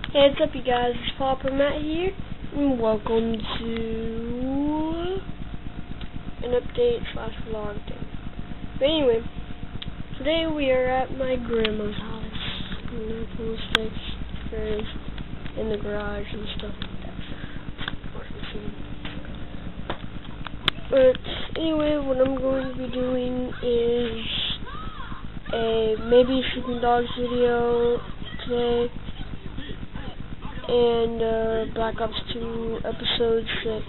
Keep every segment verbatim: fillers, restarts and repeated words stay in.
Hey, what's up, you guys? It's Papa Matt here, and welcome to an update slash vlog thing. But anyway, today we are at my grandma's house. You know, full of sticks, fairies, in the garage and stuff like that. But anyway, what I'm going to be doing is a maybe Sleeping Dogs video today. And uh, Black Ops two episode six.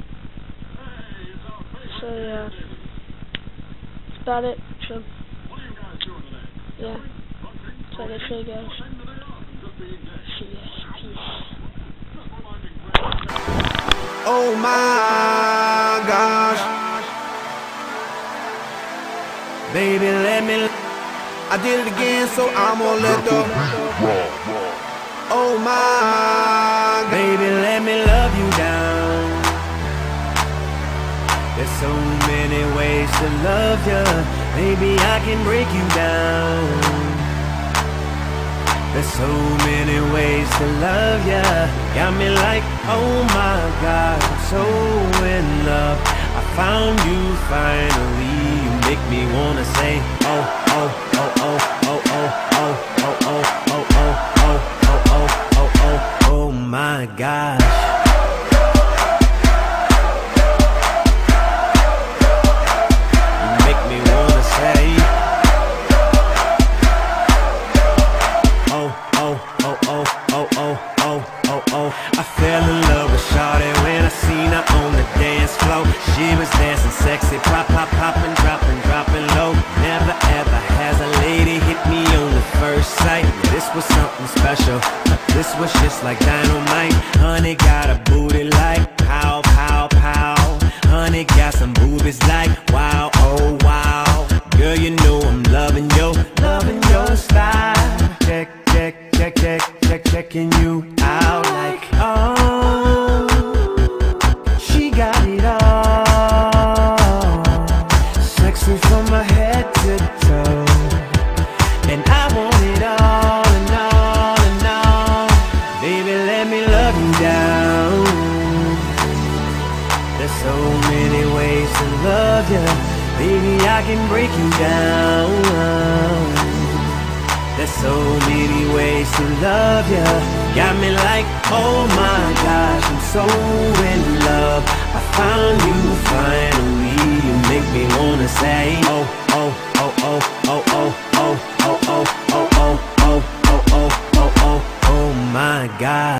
So yeah, that's about it. So yeah, that's what I say, guys. See ya. Peace. Oh my gosh, baby, let me. I did it again, so I'm gonna let the. Oh my, baby, let me love you down. There's so many ways to love you. Maybe I can break you down. There's so many ways to love you. Got me like, oh my God, I'm so in love. I found you finally. You make me wanna say, oh, oh, oh, oh, oh, oh, oh, oh, oh, oh, oh. Oh my gosh, you make me wanna say, oh, oh, oh, oh, oh, oh, oh, oh, oh. I fell in love with Shawty when I seen her on the dance floor. She was dancing sexy, pop, pop, popping, dropping, dropping low. Never ever has a lady hit me on the first sight. This was something special. This was just like dynamite. Honey got a booty like pow, pow, pow. Honey got some boobies like wow, oh wow. Girl, you know I'm loving your, loving your style. Check, check, check, check, check, checking you out like oh, she got it all. Sexy from my head to toe, and I want it all. There's so many ways to love you. Baby, I can break you down. There's so many ways to love you. Got me like, oh my gosh, I'm so in love. I found you finally. You make me wanna say, oh, oh, oh, oh, oh, oh, oh, oh, oh, oh, oh, oh, oh, oh, oh, oh, oh my God.